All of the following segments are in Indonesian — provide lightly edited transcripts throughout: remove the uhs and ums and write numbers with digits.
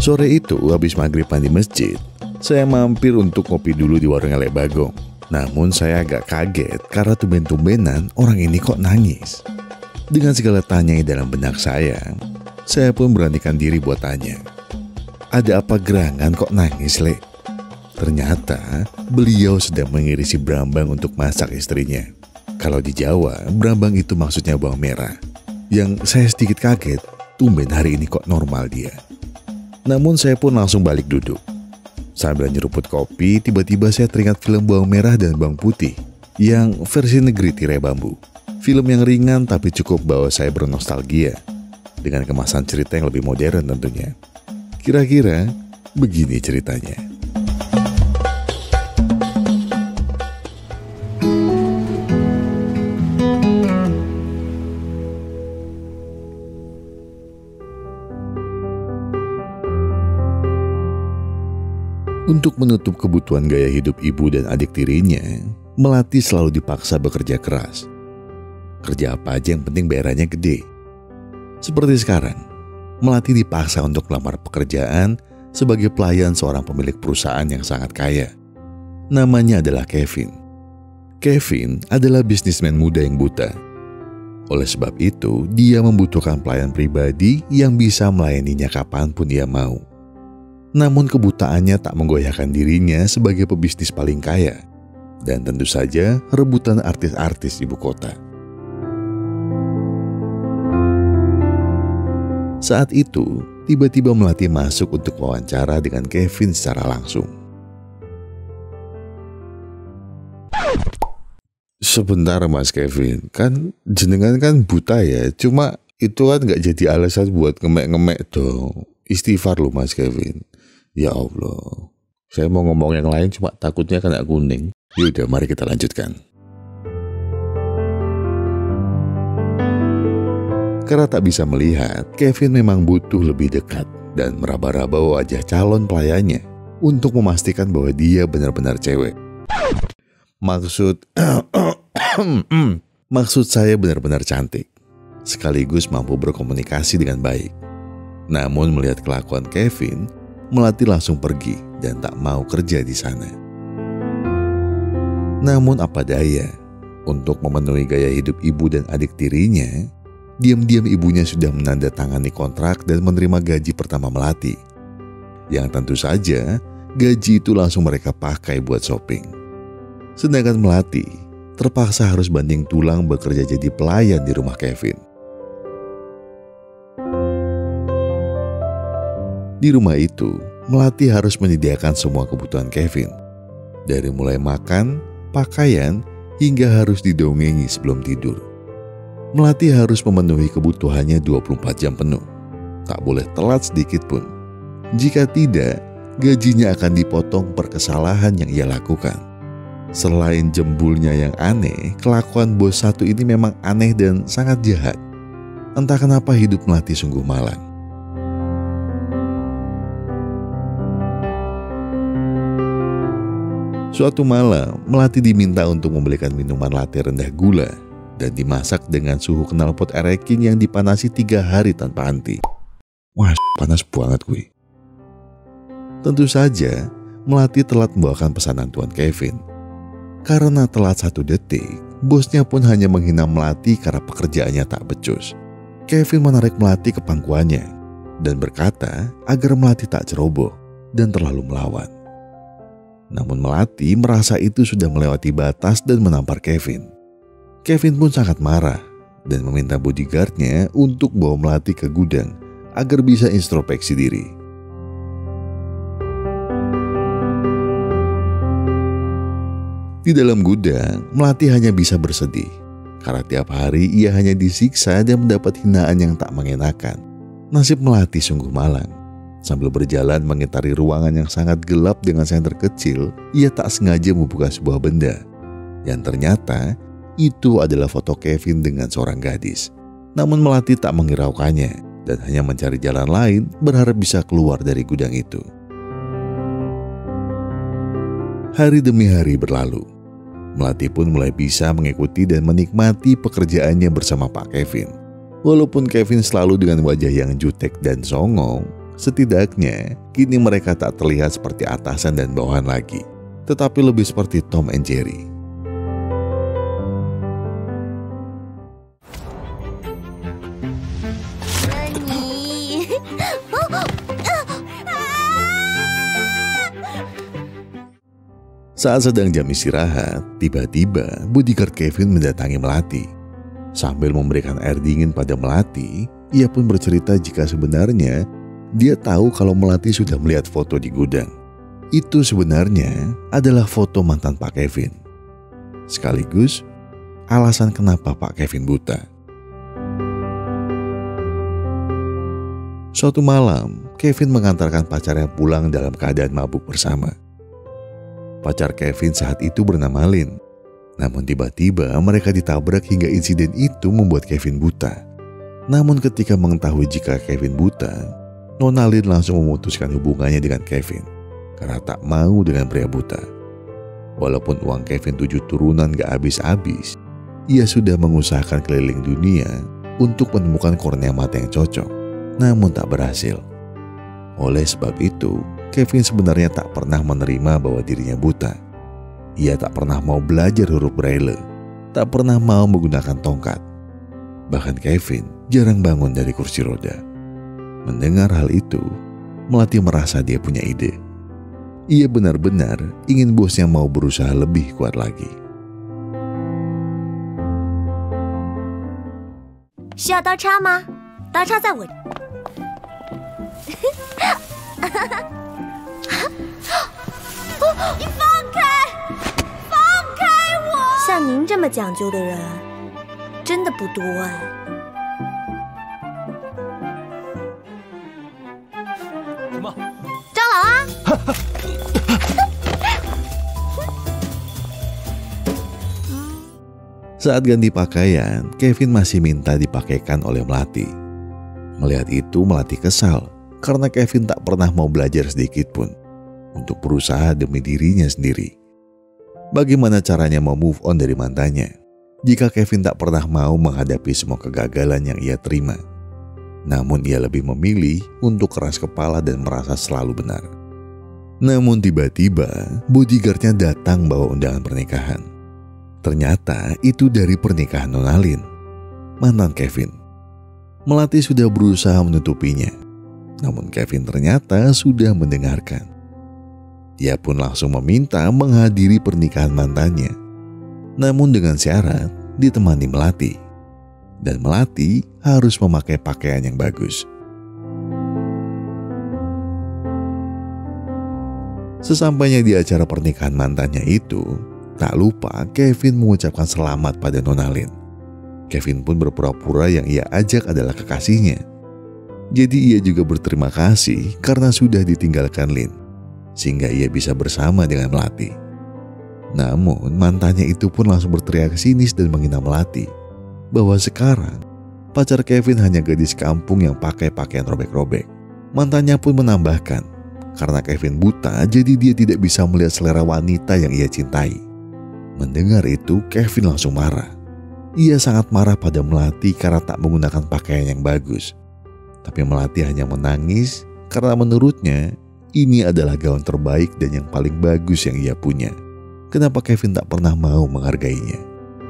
Sore itu habis maghriban di masjid, saya mampir untuk kopi dulu di warung Elek Bagong. Namun saya agak kaget karena tumben-tumbenan orang ini kok nangis. Dengan segala tanyai dalam benak saya pun beranikan diri buat tanya, "Ada apa gerangan kok nangis, Le?" Ternyata beliau sedang mengirisi brambang untuk masak istrinya. Kalau di Jawa, brambang itu maksudnya bawang merah. Yang saya sedikit kaget, tumben hari ini kok normal dia. Namun saya pun langsung balik duduk. Sambil nyeruput kopi, tiba-tiba saya teringat film Bawang Merah dan Bawang Putih yang versi negeri tirai bambu. Film yang ringan tapi cukup bawa saya bernostalgia dengan kemasan cerita yang lebih modern tentunya. Kira-kira begini ceritanya. Untuk menutup kebutuhan gaya hidup ibu dan adik tirinya, Melati selalu dipaksa bekerja keras. Kerja apa aja yang penting bayarannya gede. Seperti sekarang, Melati dipaksa untuk melamar pekerjaan sebagai pelayan seorang pemilik perusahaan yang sangat kaya. Namanya adalah Kevin. Kevin adalah bisnismen muda yang buta. Oleh sebab itu, dia membutuhkan pelayan pribadi yang bisa melayaninya kapanpun ia mau. Namun kebutaannya tak menggoyahkan dirinya sebagai pebisnis paling kaya. Dan tentu saja rebutan artis-artis ibu kota. Saat itu, tiba-tiba Melati masuk untuk wawancara dengan Kevin secara langsung. "Sebentar Mas Kevin, kan jenengan kan buta ya, cuma itu kan gak jadi alasan buat ngemek-ngemek dong. Istighfar lu Mas Kevin." Ya Allah, saya mau ngomong yang lain cuma takutnya kena kuning. Yaudah, mari kita lanjutkan. Karena tak bisa melihat, Kevin memang butuh lebih dekat dan meraba-raba wajah calon pelayannya untuk memastikan bahwa dia benar-benar cewek. Maksud saya benar-benar cantik, sekaligus mampu berkomunikasi dengan baik. Namun melihat kelakuan Kevin, Melati langsung pergi dan tak mau kerja di sana. Namun apa daya, untuk memenuhi gaya hidup ibu dan adik tirinya, diam-diam ibunya sudah menandatangani kontrak dan menerima gaji pertama Melati. Yang tentu saja, gaji itu langsung mereka pakai buat shopping. Sedangkan Melati terpaksa harus banting tulang bekerja jadi pelayan di rumah Kevin. Di rumah itu, Melati harus menyediakan semua kebutuhan Kevin. Dari mulai makan, pakaian, hingga harus didongengi sebelum tidur. Melati harus memenuhi kebutuhannya 24 jam penuh. Tak boleh telat sedikit pun. Jika tidak, gajinya akan dipotong per kesalahan yang ia lakukan. Selain jembulnya yang aneh, kelakuan bos satu ini memang aneh dan sangat jahat. Entah kenapa hidup Melati sungguh malang. Suatu malam, Melati diminta untuk membelikan minuman latte rendah gula dan dimasak dengan suhu knalpot ereking yang dipanasi 3 hari tanpa henti. Wah, panas banget gue. Tentu saja, Melati telat membawakan pesanan Tuan Kevin. Karena telat 1 detik, bosnya pun hanya menghina Melati karena pekerjaannya tak becus. Kevin menarik Melati ke pangkuannya dan berkata agar Melati tak ceroboh dan terlalu melawan. Namun Melati merasa itu sudah melewati batas dan menampar Kevin. Kevin pun sangat marah dan meminta bodyguardnya untuk bawa Melati ke gudang agar bisa introspeksi diri. Di dalam gudang, Melati hanya bisa bersedih karena tiap hari ia hanya disiksa dan mendapat hinaan yang tak mengenakan. Nasib Melati sungguh malang. Sambil berjalan mengitari ruangan yang sangat gelap dengan senter kecil, ia tak sengaja membuka sebuah benda. Yang ternyata, itu adalah foto Kevin dengan seorang gadis. Namun Melati tak menghiraukannya dan hanya mencari jalan lain berharap bisa keluar dari gudang itu. Hari demi hari berlalu. Melati pun mulai bisa mengikuti dan menikmati pekerjaannya bersama Pak Kevin. Walaupun Kevin selalu dengan wajah yang jutek dan songong, Setidaknya, kini mereka tak terlihat seperti atasan dan bawahan lagi, tetapi lebih seperti Tom and Jerry. Saat sedang jam istirahat, tiba-tiba bodyguard Kevin mendatangi Melati. Sambil memberikan air dingin pada Melati, ia pun bercerita jika sebenarnya dia tahu kalau Melati sudah melihat foto di gudang. Itu sebenarnya adalah foto mantan Pak Kevin. Sekaligus alasan kenapa Pak Kevin buta. Suatu malam, Kevin mengantarkan pacarnya pulang dalam keadaan mabuk bersama. Pacar Kevin saat itu bernama Lin. Namun tiba-tiba mereka ditabrak hingga insiden itu membuat Kevin buta. Namun ketika mengetahui jika Kevin buta, Nona Lin langsung memutuskan hubungannya dengan Kevin karena tak mau dengan pria buta. Walaupun uang Kevin 7 turunan gak habis-habis, ia sudah mengusahakan keliling dunia untuk menemukan kornea mata yang cocok, namun tak berhasil. Oleh sebab itu, Kevin sebenarnya tak pernah menerima bahwa dirinya buta. Ia tak pernah mau belajar huruf Braille, tak pernah mau menggunakan tongkat. Bahkan Kevin jarang bangun dari kursi roda. Mendengar hal itu, Melati merasa dia punya ide. Ia benar-benar ingin bosnya mau berusaha lebih kuat lagi. 需要刀叉吗？刀叉在我。你放开！放开我！像您这么讲究的人，真的不多哎。 什么？ 蟑螂啊！ Saat ganti pakaian, Kevin masih minta dipakaikan oleh Melati. Melihat itu, Melati kesal karena Kevin tak pernah mau belajar sedikit pun untuk berusaha demi dirinya sendiri. Bagaimana caranya mau move on dari mantannya jika Kevin tak pernah mau menghadapi semua kegagalan yang ia terima? Namun ia lebih memilih untuk keras kepala dan merasa selalu benar. Namun tiba-tiba bodyguardnya datang bawa undangan pernikahan. Ternyata itu dari pernikahan Nona Lin, mantan Kevin. Melati sudah berusaha menutupinya, namun Kevin ternyata sudah mendengarkan. Ia pun langsung meminta menghadiri pernikahan mantannya, namun dengan syarat ditemani Melati. Dan Melati harus memakai pakaian yang bagus. Sesampainya di acara pernikahan mantannya itu, tak lupa Kevin mengucapkan selamat pada Nona Lin. Kevin pun berpura-pura yang ia ajak adalah kekasihnya. Jadi ia juga berterima kasih karena sudah ditinggalkan Lin, sehingga ia bisa bersama dengan Melati. Namun mantannya itu pun langsung berteriak sinis dan menghina Melati bahwa sekarang pacar Kevin hanya gadis kampung yang pakai pakaian robek-robek. Mantannya pun menambahkan, karena Kevin buta jadi dia tidak bisa melihat selera wanita yang ia cintai. Mendengar itu, Kevin langsung marah. Ia sangat marah pada Melati karena tak menggunakan pakaian yang bagus. Tapi Melati hanya menangis karena menurutnya ini adalah gaun terbaik dan yang paling bagus yang ia punya. Kenapa Kevin tak pernah mau menghargainya?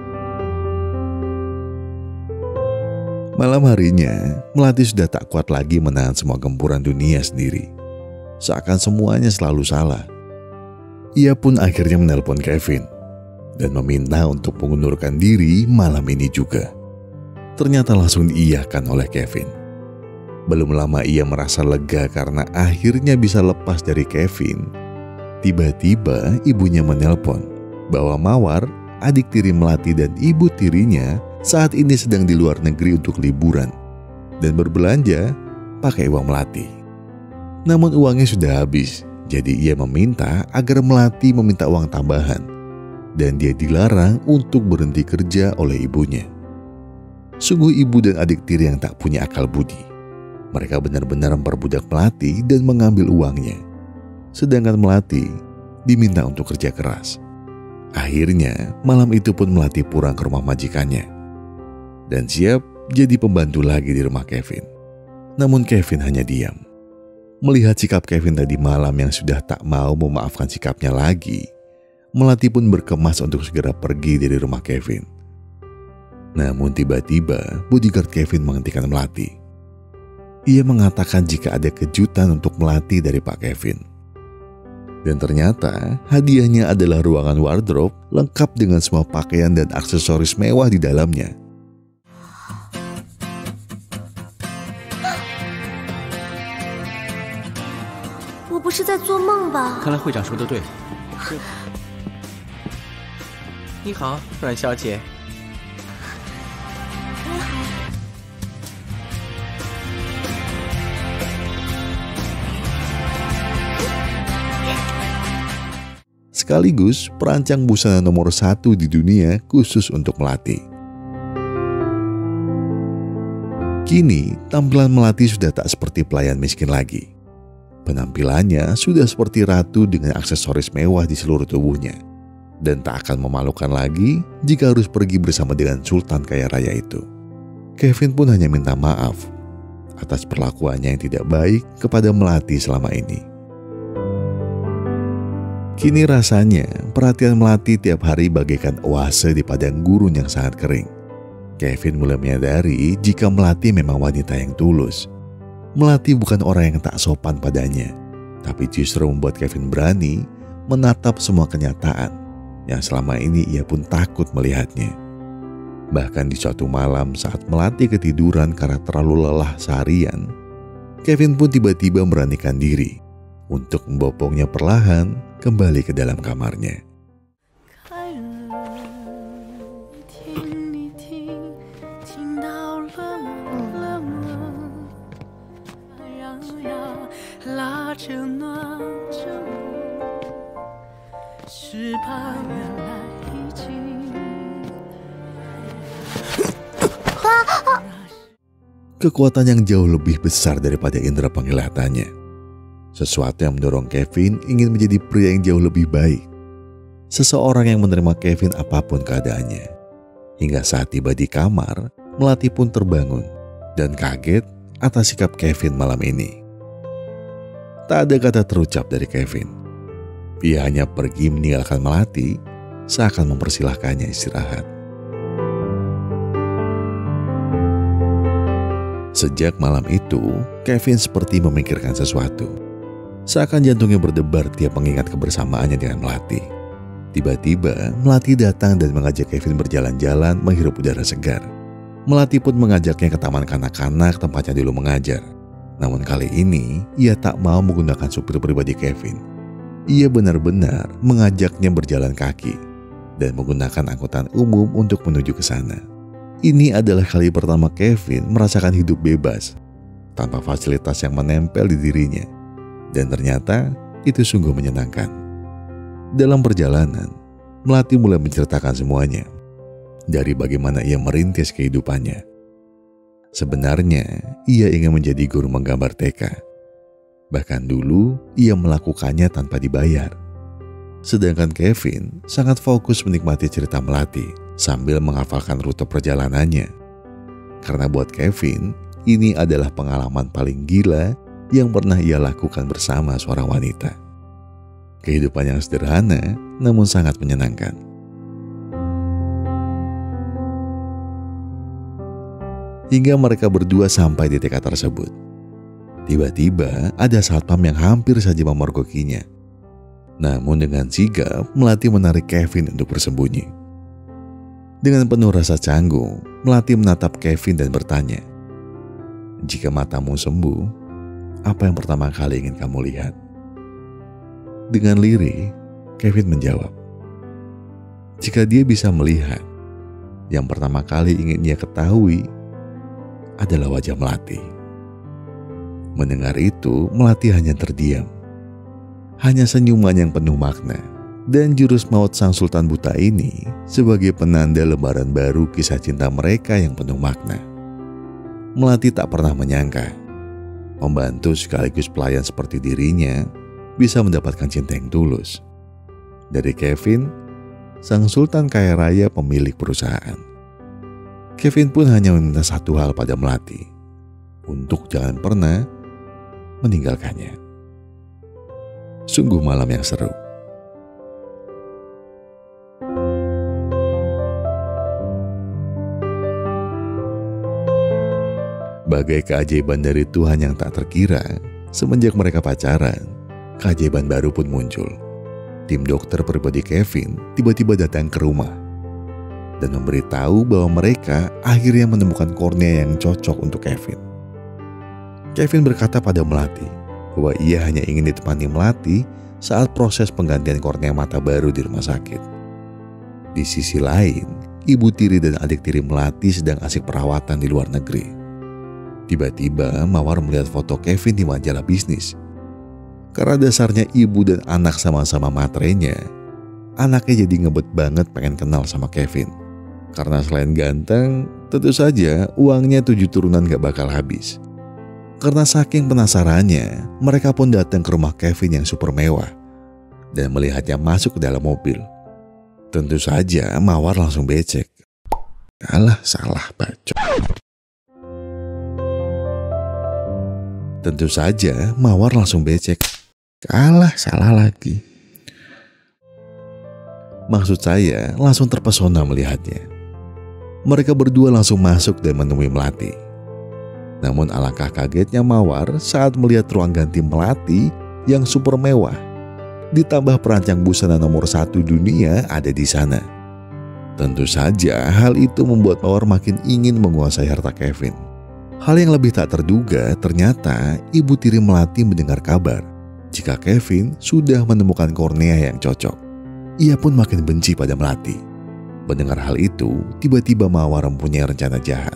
Malam harinya, Melati sudah tak kuat lagi menahan semua gempuran dunia sendiri. Seakan semuanya selalu salah. Ia pun akhirnya menelpon Kevin dan meminta untuk mengundurkan diri malam ini juga. Ternyata langsung diiyakan oleh Kevin. Belum lama ia merasa lega karena akhirnya bisa lepas dari Kevin. Tiba-tiba ibunya menelpon bahwa Mawar, adik tiri Melati dan ibu tirinya saat ini sedang di luar negeri untuk liburan dan berbelanja pakai uang Melati. Namun uangnya sudah habis, jadi ia meminta agar Melati meminta uang tambahan dan dia dilarang untuk berhenti kerja oleh ibunya. Sungguh ibu dan adik tiri yang tak punya akal budi. Mereka benar-benar memperbudak Melati dan mengambil uangnya. Sedangkan Melati diminta untuk kerja keras. Akhirnya malam itu pun Melati pulang ke rumah majikannya dan siap jadi pembantu lagi di rumah Kevin. Namun Kevin hanya diam. Melihat sikap Kevin tadi malam yang sudah tak mau memaafkan sikapnya lagi, Melati pun berkemas untuk segera pergi dari rumah Kevin. Namun tiba-tiba bodyguard Kevin menghentikan Melati. Ia mengatakan jika ada kejutan untuk Melati dari Pak Kevin. Dan ternyata hadiahnya adalah ruangan wardrobe lengkap dengan semua pakaian dan aksesoris mewah di dalamnya. Kan来会长说的对。你好，阮小姐。 Sekaligus perancang busana nomor 1 di dunia khusus untuk Melati. Kini tampilan Melati sudah tak seperti pelayan miskin lagi. Penampilannya sudah seperti ratu dengan aksesoris mewah di seluruh tubuhnya. Dan tak akan memalukan lagi jika harus pergi bersama dengan sultan kaya raya itu. Kevin pun hanya minta maaf atas perlakuannya yang tidak baik kepada Melati selama ini. Kini rasanya perhatian Melati tiap hari bagaikan oase di padang gurun yang sangat kering. Kevin mulai menyadari jika Melati memang wanita yang tulus. Melati bukan orang yang tak sopan padanya, tapi justru membuat Kevin berani menatap semua kenyataan yang selama ini ia pun takut melihatnya. Bahkan di suatu malam saat Melati ketiduran karena terlalu lelah seharian, Kevin pun tiba-tiba beranikan diri untuk membopongnya perlahan kembali ke dalam kamarnya. Kekuatan yang jauh lebih besar daripada indera penglihatannya. Sesuatu yang mendorong Kevin ingin menjadi pria yang jauh lebih baik. Seseorang yang menerima Kevin apapun keadaannya. Hingga saat tiba di kamar, Melati pun terbangun dan kaget atas sikap Kevin malam ini. Tak ada kata terucap dari Kevin. Ia hanya pergi meninggalkan Melati seakan mempersilahkannya istirahat. Sejak malam itu, Kevin seperti memikirkan sesuatu. Seakan jantungnya berdebar tiap mengingat kebersamaannya dengan Melati. Tiba-tiba, Melati datang dan mengajak Kevin berjalan-jalan menghirup udara segar. Melati pun mengajaknya ke taman kanak-kanak tempatnya dulu mengajar. Namun kali ini, ia tak mau menggunakan supir pribadi Kevin. Ia benar-benar mengajaknya berjalan kaki dan menggunakan angkutan umum untuk menuju ke sana. Ini adalah kali pertama Kevin merasakan hidup bebas, tanpa fasilitas yang menempel di dirinya. Dan ternyata itu sungguh menyenangkan. Dalam perjalanan, Melati mulai menceritakan semuanya. Dari bagaimana ia merintis kehidupannya. Sebenarnya, ia ingin menjadi guru menggambar TK. Bahkan dulu, ia melakukannya tanpa dibayar. Sedangkan Kevin sangat fokus menikmati cerita Melati sambil menghafalkan rute perjalanannya. Karena buat Kevin, ini adalah pengalaman paling gila yang pernah ia lakukan bersama seorang wanita. Kehidupan yang sederhana namun sangat menyenangkan. Hingga mereka berdua sampai di TK tersebut. Tiba-tiba ada satpam yang hampir saja memergokinya. Namun dengan sigap, Melati menarik Kevin untuk bersembunyi. Dengan penuh rasa canggung, Melati menatap Kevin dan bertanya, "Jika matamu sembuh, apa yang pertama kali ingin kamu lihat?" Dengan lirih, Kevin menjawab, "Jika dia bisa melihat, yang pertama kali ingin ia ketahui adalah wajah Melati." Mendengar itu, Melati hanya terdiam. Hanya senyuman yang penuh makna. Dan jurus maut sang sultan buta ini sebagai penanda lembaran baru kisah cinta mereka yang penuh makna. Melati tak pernah menyangka pembantu sekaligus pelayan seperti dirinya bisa mendapatkan cinta yang tulus dari Kevin, sang sultan kaya raya pemilik perusahaan. Kevin pun hanya meminta satu hal pada Melati, untuk jangan pernah meninggalkannya. Sungguh malam yang seru. Bagai keajaiban dari Tuhan yang tak terkira, semenjak mereka pacaran, keajaiban baru pun muncul. Tim dokter pribadi Kevin tiba-tiba datang ke rumah dan memberitahu bahwa mereka akhirnya menemukan kornea yang cocok untuk Kevin. Kevin berkata pada Melati bahwa ia hanya ingin ditemani Melati saat proses penggantian kornea mata baru di rumah sakit. Di sisi lain, ibu tiri dan adik tiri Melati sedang asik perawatan di luar negeri. Tiba-tiba Mawar melihat foto Kevin di majalah bisnis. Karena dasarnya ibu dan anak sama-sama matrenya, anaknya jadi ngebet banget pengen kenal sama Kevin. Karena selain ganteng, tentu saja uangnya 7 turunan gak bakal habis. Karena saking penasarannya, mereka pun datang ke rumah Kevin yang super mewah dan melihatnya masuk ke dalam mobil. Tentu saja Mawar langsung becek. Alah, salah bacot. Tentu saja Mawar langsung becek. Kalah, salah lagi. Maksud saya langsung terpesona melihatnya. Mereka berdua langsung masuk dan menemui Melati. Namun alangkah kagetnya Mawar saat melihat ruang ganti Melati yang super mewah. Ditambah perancang busana nomor 1 dunia ada di sana. Tentu saja hal itu membuat Mawar makin ingin menguasai harta Kevin. Hal yang lebih tak terduga, ternyata ibu tiri Melati mendengar kabar jika Kevin sudah menemukan kornea yang cocok. Ia pun makin benci pada Melati. Mendengar hal itu, tiba-tiba Mawar mempunyai rencana jahat.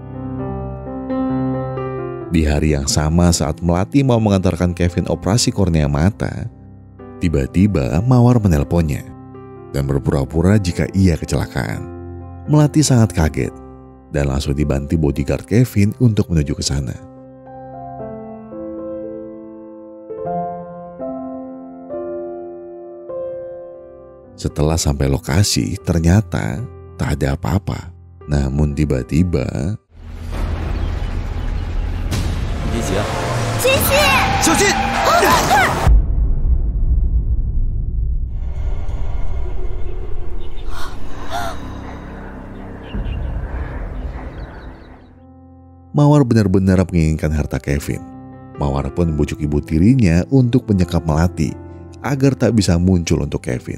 Di hari yang sama saat Melati mau mengantarkan Kevin operasi kornea mata, tiba-tiba Mawar menelponnya dan berpura-pura jika ia kecelakaan. Melati sangat kaget dan langsung dibantu bodyguard Kevin untuk menuju ke sana. Setelah sampai lokasi, ternyata tak ada apa-apa. Namun tiba-tiba... Mawar benar-benar menginginkan harta Kevin. Mawar pun membujuk ibu tirinya untuk menyekap Melati agar tak bisa muncul untuk Kevin.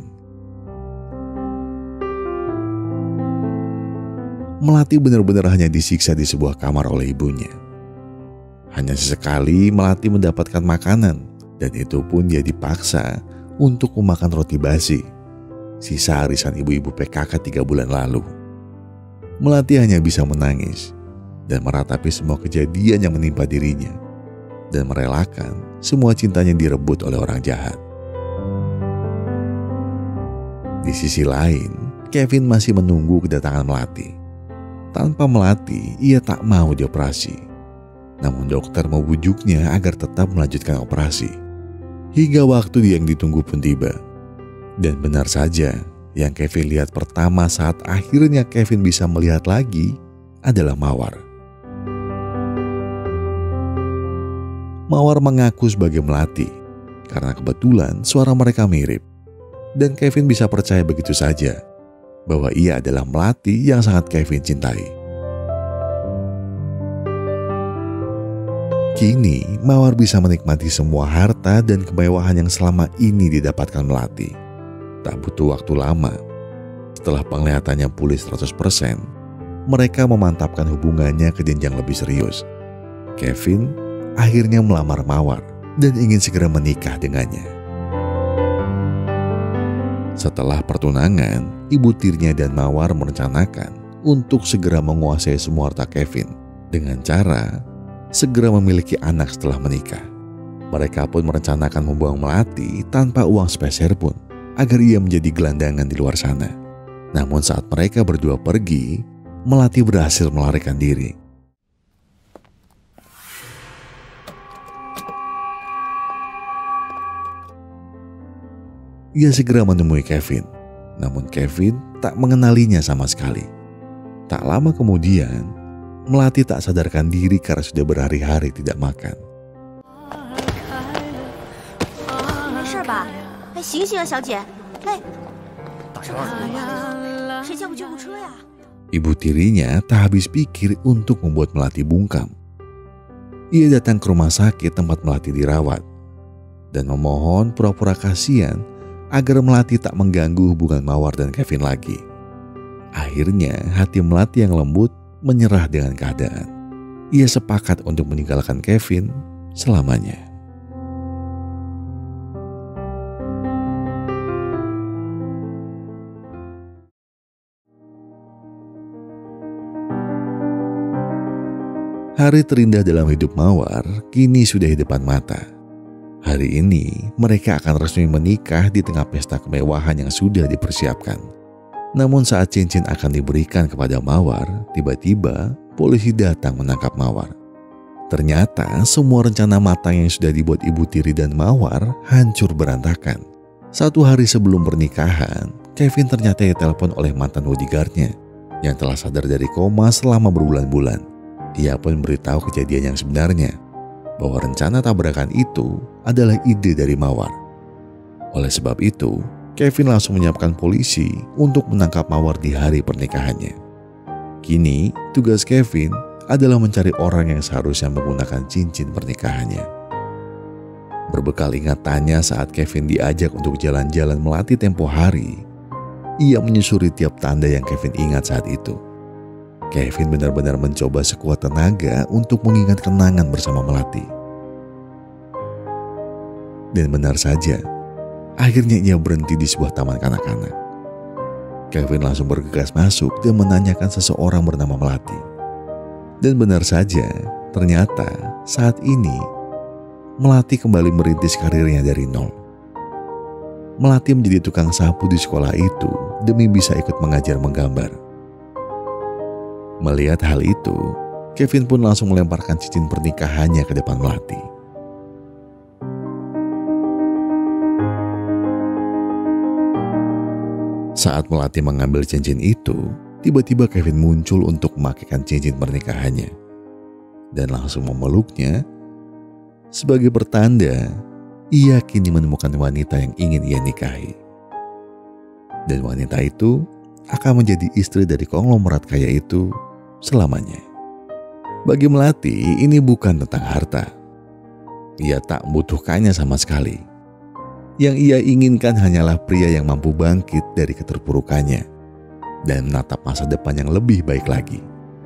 Melati benar-benar hanya disiksa di sebuah kamar oleh ibunya. Hanya sesekali Melati mendapatkan makanan, dan itu pun dia dipaksa untuk memakan roti basi, sisa arisan ibu-ibu PKK 3 bulan lalu. Melati hanya bisa menangis dan meratapi semua kejadian yang menimpa dirinya, dan merelakan semua cintanya direbut oleh orang jahat. Di sisi lain, Kevin masih menunggu kedatangan Melati. Tanpa Melati, ia tak mau dioperasi. Namun dokter membujuknya agar tetap melanjutkan operasi. Hingga waktu yang ditunggu pun tiba. Dan benar saja, yang Kevin lihat pertama saat akhirnya Kevin bisa melihat lagi adalah Mawar. Mawar mengaku sebagai Melati karena kebetulan suara mereka mirip. Dan Kevin bisa percaya begitu saja bahwa ia adalah Melati yang sangat Kevin cintai. Kini Mawar bisa menikmati semua harta dan kemewahan yang selama ini didapatkan Melati. Tak butuh waktu lama. Setelah penglihatannya pulih 100%, mereka memantapkan hubungannya ke jenjang lebih serius. Kevin akhirnya melamar Mawar dan ingin segera menikah dengannya. Setelah pertunangan, ibu tirinya dan Mawar merencanakan untuk segera menguasai semua harta Kevin dengan cara segera memiliki anak setelah menikah. Mereka pun merencanakan membuang Melati tanpa uang sepeser pun agar ia menjadi gelandangan di luar sana. Namun saat mereka berdua pergi, Melati berhasil melarikan diri. Ia segera menemui Kevin, namun Kevin tak mengenalinya sama sekali. Tak lama kemudian, Melati tak sadarkan diri karena sudah berhari-hari tidak makan. 吧？哎，醒醒啊，小姐！哎， 打成2:00。 谁叫个救护车呀？ Ibu tirinya tak habis pikir untuk membuat Melati bungkam. Ia datang ke rumah sakit tempat Melati dirawat dan memohon pura-pura kasihan agar Melati tak mengganggu hubungan Mawar dan Kevin lagi. Akhirnya hati Melati yang lembut menyerah dengan keadaan. Ia sepakat untuk meninggalkan Kevin selamanya. Hari terindah dalam hidup Mawar kini sudah di depan mata. Hari ini mereka akan resmi menikah di tengah pesta kemewahan yang sudah dipersiapkan. Namun saat cincin akan diberikan kepada Mawar, tiba-tiba polisi datang menangkap Mawar. Ternyata semua rencana matang yang sudah dibuat ibu tiri dan Mawar hancur berantakan. 1 hari sebelum pernikahan, Kevin ternyata ditelepon oleh mantan bodyguardnya yang telah sadar dari koma selama berbulan-bulan. Ia pun beritahu kejadian yang sebenarnya, bahwa rencana tabrakan itu adalah ide dari Mawar. Oleh sebab itu, Kevin langsung menyiapkan polisi untuk menangkap Mawar di hari pernikahannya. Kini, tugas Kevin adalah mencari orang yang seharusnya menggunakan cincin pernikahannya. Berbekal ingatannya saat Kevin diajak untuk jalan-jalan Melati tempo hari, ia menyusuri tiap tanda yang Kevin ingat saat itu. Kevin benar-benar mencoba sekuat tenaga untuk mengingat kenangan bersama Melati. Dan benar saja, akhirnya ia berhenti di sebuah taman kanak-kanak. Kevin langsung bergegas masuk dan menanyakan seseorang bernama Melati. Dan benar saja, ternyata saat ini Melati kembali merintis karirnya dari nol. Melati menjadi tukang sapu di sekolah itu demi bisa ikut mengajar menggambar. Melihat hal itu, Kevin pun langsung melemparkan cincin pernikahannya ke depan Melati. Saat Melati mengambil cincin itu, tiba-tiba Kevin muncul untuk memakaikan cincin pernikahannya dan langsung memeluknya sebagai pertanda ia kini menemukan wanita yang ingin ia nikahi. Dan wanita itu akan menjadi istri dari konglomerat kaya itu selamanya. Bagi Melati, ini bukan tentang harta. Ia tak membutuhkannya sama sekali. Yang ia inginkan hanyalah pria yang mampu bangkit dari keterpurukannya dan menatap masa depan yang lebih baik lagi.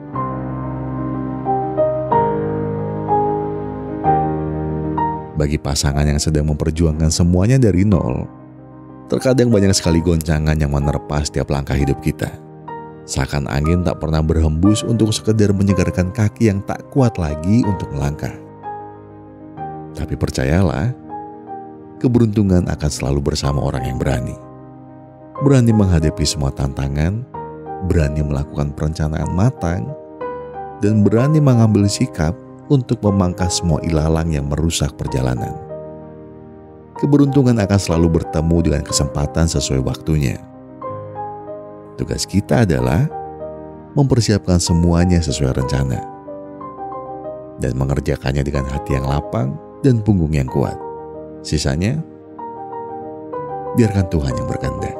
Bagi pasangan yang sedang memperjuangkan semuanya dari nol, terkadang banyak sekali goncangan yang menerpa setiap langkah hidup kita. Seakan angin tak pernah berhembus untuk sekedar menyegarkan kaki yang tak kuat lagi untuk melangkah. Tapi percayalah, keberuntungan akan selalu bersama orang yang berani. Berani menghadapi semua tantangan, berani melakukan perencanaan matang, dan berani mengambil sikap untuk memangkas semua ilalang yang merusak perjalanan. Keberuntungan akan selalu bertemu dengan kesempatan sesuai waktunya. Tugas kita adalah mempersiapkan semuanya sesuai rencana dan mengerjakannya dengan hati yang lapang dan punggung yang kuat. Sisanya, biarkan Tuhan yang berkehendak.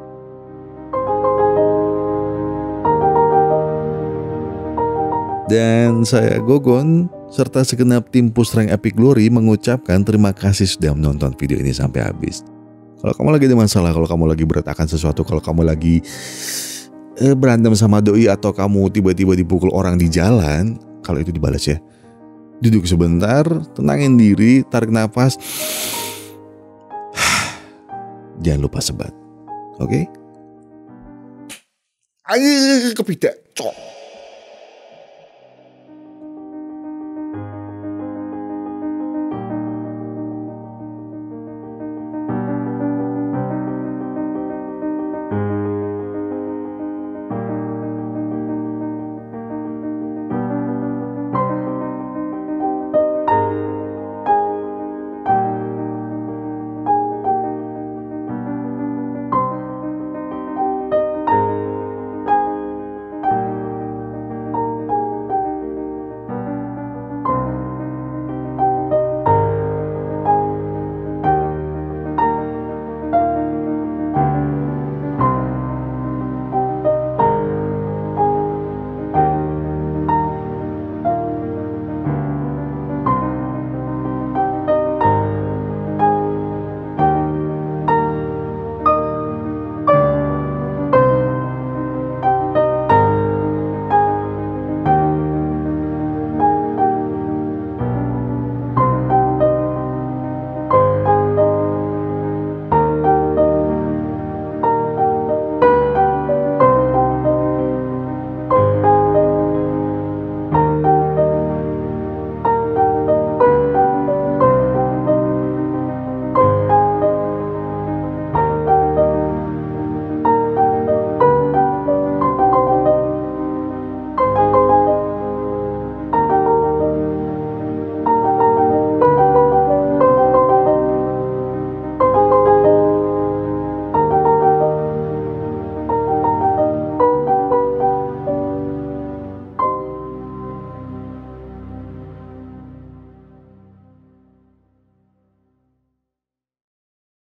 Dan saya Gogon serta segenap tim Pusreng Epic Glory mengucapkan terima kasih sudah menonton video ini sampai habis. Kalau kamu lagi ada masalah, kalau kamu lagi berat akan sesuatu, kalau kamu lagi berantem sama doi atau kamu tiba-tiba dipukul orang di jalan, kalau itu dibalas ya, duduk sebentar, tenangin diri, tarik nafas, jangan lupa sebat, oke? Ayo kepidak, cok.